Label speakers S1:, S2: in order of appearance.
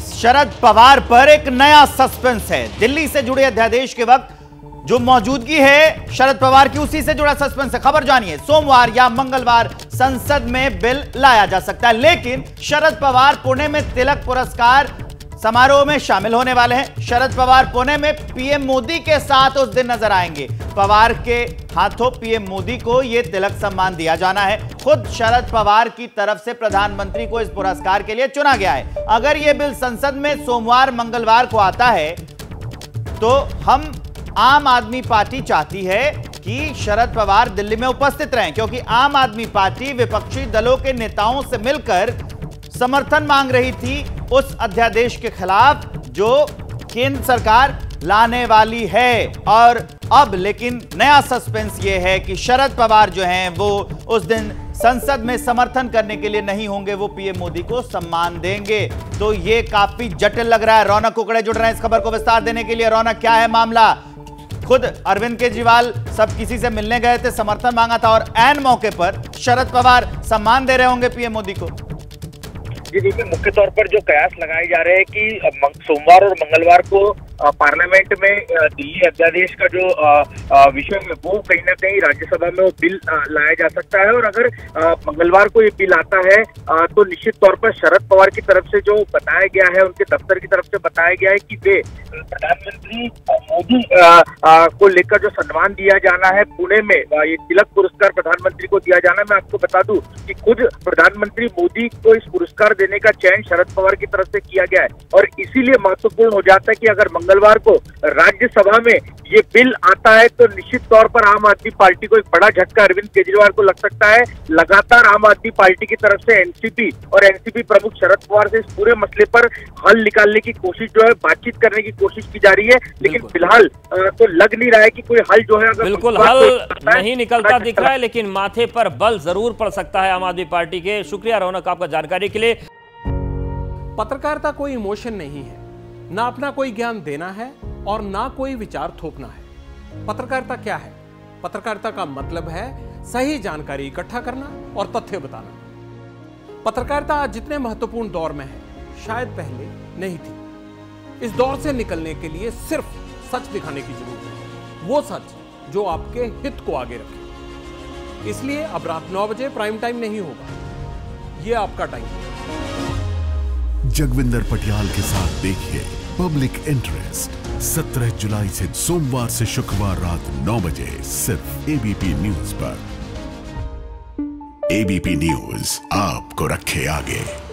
S1: शरद पवार पर एक नया सस्पेंस है। दिल्ली से जुड़े अध्यादेश के वक्त जो मौजूदगी है शरद पवार की, उसी से जुड़ा सस्पेंस है। खबर जानिए, सोमवार या मंगलवार संसद में बिल लाया जा सकता है, लेकिन शरद पवार पुणे में तिलक पुरस्कार समारोह में शामिल होने वाले हैं। शरद पवार पुणे में पीएम मोदी के साथ उस दिन नजर आएंगे। पवार के हाथों पीएम मोदी को यह तिलक सम्मान दिया जाना है। खुद शरद पवार की तरफ से प्रधानमंत्री को इस पुरस्कार के लिए चुना गया है। अगर यह बिल संसद में सोमवार मंगलवार को आता है तो हम आम आदमी पार्टी चाहती है कि शरद पवार दिल्ली में उपस्थित रहें, क्योंकि आम आदमी पार्टी विपक्षी दलों के नेताओं से मिलकर समर्थन मांग रही थी उस अध्यादेश के खिलाफ जो केंद्र सरकार लाने वाली है। और अब लेकिन नया सस्पेंस यह है कि शरद पवार जो हैं वो उस दिन संसद में समर्थन करने के लिए नहीं होंगे, वो पीएम मोदी को सम्मान देंगे। तो ये काफी जटिल लग रहा है। रौनक कुकड़े जुड़ रहे हैं इस खबर को विस्तार देने के लिए। रौनक, क्या है मामला? खुद अरविंद केजरीवाल सब किसी से मिलने गए थे, समर्थन मांगा था, और ऐन मौके पर शरद पवार सम्मान दे रहे होंगे पीएम मोदी को।
S2: जी देखिए, मुख्य तौर पर जो कयास लगाए जा रहे हैं कि सोमवार और मंगलवार को पार्लियामेंट में दिल्ली अध्यादेश का जो विषय है वो कहीं ना कहीं राज्यसभा में वो बिल लाया जा सकता है। और अगर मंगलवार को ये बिल आता है तो निश्चित तौर पर शरद पवार की तरफ से जो बताया गया है, उनके दफ्तर की तरफ से बताया गया है कि वे प्रधानमंत्री मोदी को लेकर जो सम्मान दिया जाना है पुणे में, ये तिलक पुरस्कार प्रधानमंत्री को दिया जाना है। मैं आपको बता दूं कि खुद प्रधानमंत्री मोदी को इस पुरस्कार देने का चयन शरद पवार की तरफ से किया गया है। और इसीलिए महत्वपूर्ण हो जाता है कि अगर मंगलवार को राज्यसभा में ये बिल आता है तो निश्चित तौर पर आम आदमी पार्टी को एक बड़ा झटका अरविंद केजरीवाल को लग सकता है। लगातार आम आदमी पार्टी की तरफ से एनसीपी और एनसीपी प्रमुख शरद पवार से इस पूरे मसले पर हल निकालने की कोशिश जो है, बातचीत करने की कोशिश की जा रही है, लेकिन फिलहाल तो लग नहीं रहा है कि कोई हल जो है अगर
S3: बिल्कुल हल नहीं निकलता दिख रहा है, लेकिन माथे पर बल जरूर पड़ सकता है आम आदमी पार्टी के। शुक्रिया रौनक आपका जानकारी के लिए।
S4: पत्रकारिता कोई इमोशन नहीं है, ना अपना कोई ज्ञान देना है और ना कोई विचार थोपना है। पत्रकारिता क्या है? पत्रकारिता का मतलब है सही जानकारी इकट्ठा करना और तथ्य बताना। पत्रकारिता आज जितने महत्वपूर्ण दौर में है, शायद पहले नहीं थी। इस दौर से निकलने के लिए सिर्फ सच दिखाने की जरूरत है, वो सच जो आपके हित को आगे रखे। इसलिए अब रात 9 बजे प्राइम टाइम नहीं होगा, ये आपका टाइम है।
S5: जगविंदर पटियाल के साथ देखिए पब्लिक इंटरेस्ट 17 जुलाई से सोमवार से शुक्रवार रात 9 बजे सिर्फ एबीपी न्यूज पर। एबीपी न्यूज आपको रखे आगे।